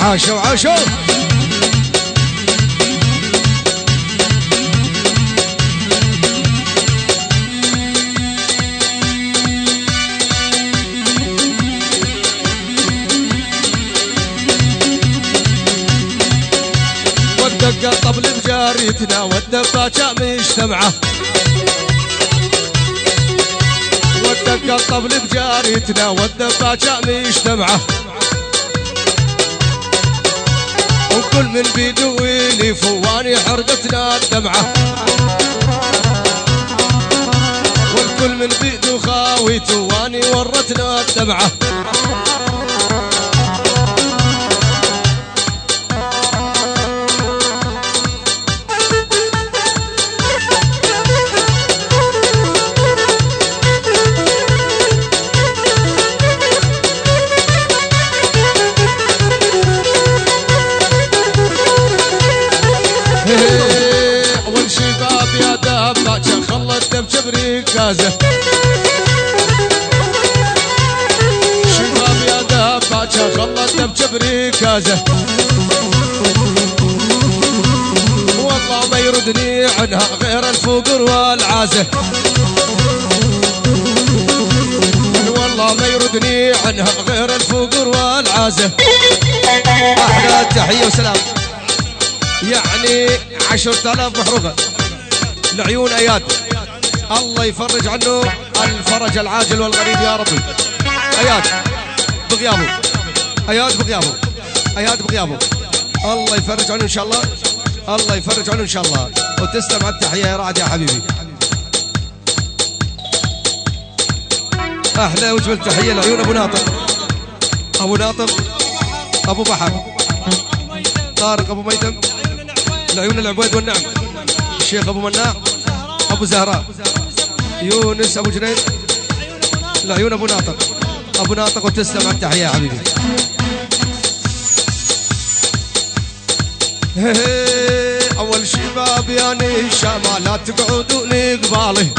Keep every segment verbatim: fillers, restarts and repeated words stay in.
عاشوا عاشوا والدقة طبل بجاريتنا والدباجة مجتمعة والدقة الطبل بجاريتنا والدباجة مجتمعة وكل من بيده ويلي فواني حرقتنا الدمعة والكل من بيده خاوي تواني ورتنا الدمعة والشباب يا دباجة خلت دب جبريك غازة شباب يا دباجة خلت دب جبريك غازة والله ما يردني عنها غير الفقر والعازة والله ما يردني عنها غير الفقر والعازة أحلى تحية وسلام يعني عشرة آلاف محروقة لعيون أياد الله يفرج عنه الفرج العاجل والغريب يا ربي أياد بغيابه أياد بغيابه أياد بغيابه الله يفرج عنه إن شاء الله الله يفرج عنه إن شاء الله وتسلم على التحية يا رعد يا حبيبي أحلى وجبل تحية لعيون أبو ناطق أبو ناطق أبو بحر طارق أبو ميتم لعيون العبيد والنعم الشيخ أبو مناع أبو زهراء يونس أبو جنيد لعيون أبو ناطق أبو ناطق وتسلم على التحية يا حبيبي أول شباب يا نشامة لا تقعدوني قبالي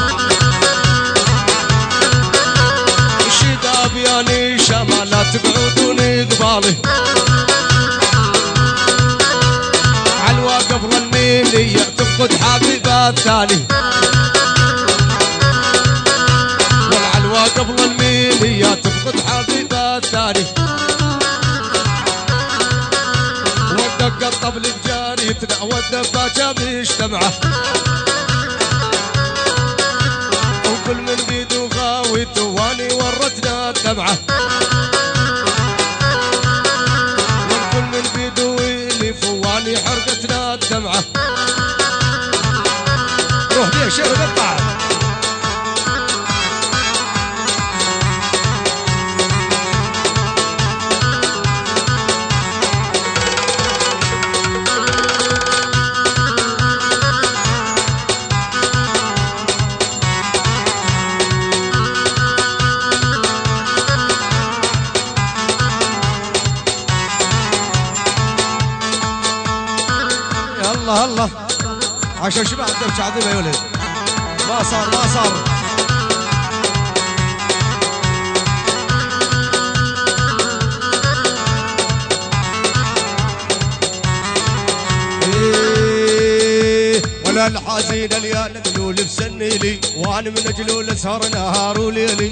شباب يا نشامة لا تقعدوني قبالي علوى قبل الميلية تفقد حبيبها الثاني والعلوى قبل الميلية تفقد حبيبها الثاني والدق الطبل بجاريتنا والدباجة مجتمعة وكل من بيده غاوي تواني ورتنا الدمعة والكل من بيده ويلي فواني حرقتنا الدمعة روح ليه شير وقطع الله الله عشان شباب دبش عظيمة يا ولد ما صار ما صار إيه ولا الحزين اللي نجلول بسني لي وانا من اجلول سهر نهار وليلي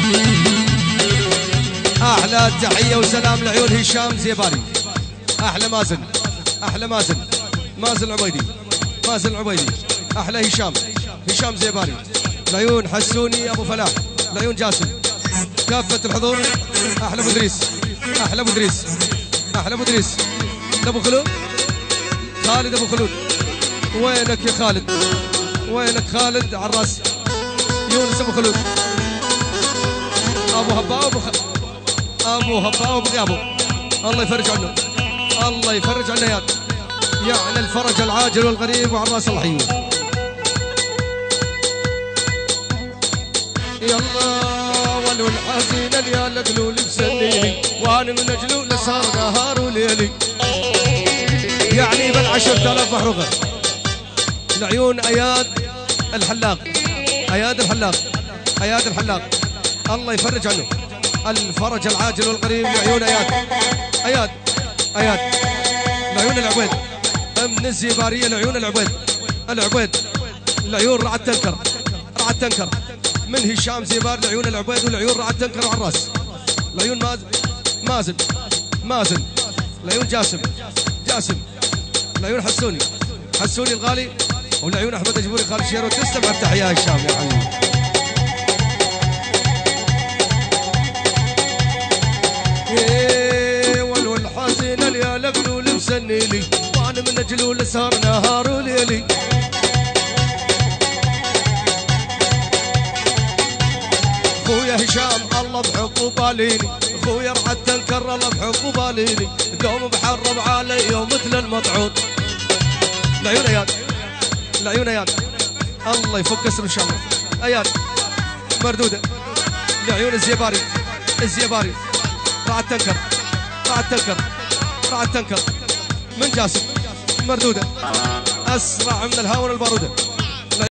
احلى تحية وسلام لعيون هشام زيباني احلى مازن احلى مازن مازن العبيدي مازن العبيدي احلى هشام هشام زيباني العيون حسوني ابو فلاح العيون جاسم كافة الحضور احلى ابو ادريس احلى ابو ادريس احلى ابو ادريس ابو خلود خالد ابو خلود وينك يا خالد وينك خالد على الراس يونس ابو خلود ابو هباء ابو خ... ابو هباء ابو غيابه الله يفرج عنه الله يفرج عنه يا يعني الفرج العاجل والغريب وعلى راس الحيوم يلا ولو الحزين يا لقلول بسنيني وانا من اجله لسهر نهار وليلي يعني بالعشرة آلاف محروقة العيون اياد الحلاق اياد الحلاق اياد الحلاق الله يفرج عنه الفرج العاجل والقريب لعيون اياد اياد اياد العيون العبيد من الزيباريه العيون العبيد العبيد العيون رعد تنكر رعد تنكر من هشام زيبار العيون العبيد والعيون رعد تنكر وعلى الراس العيون مازن مازن مازن العيون جاسم جاسم العيون حسوني حسوني الغالي والعيون احمد اجبوري خالد شيرو. تسلم على التحيه يا هشام يا حبيبي. ايه والول حزين يا لقلول مسني لي وانا من اجلول سهر نهار وليلي. خويا هشام الله بحبه باليني خويا رعد تنكر الله بحبه باليني دوم بحرب علي مثل المطعون. العيون اياد العيون اياد الله يفك اسر ان شاء الله. اياد مردوده العيون الزيباري الزيباري رعد تنكر رعد تنكر رعد تنكر من جاسم مردوده اسرع من الهاون الباروده.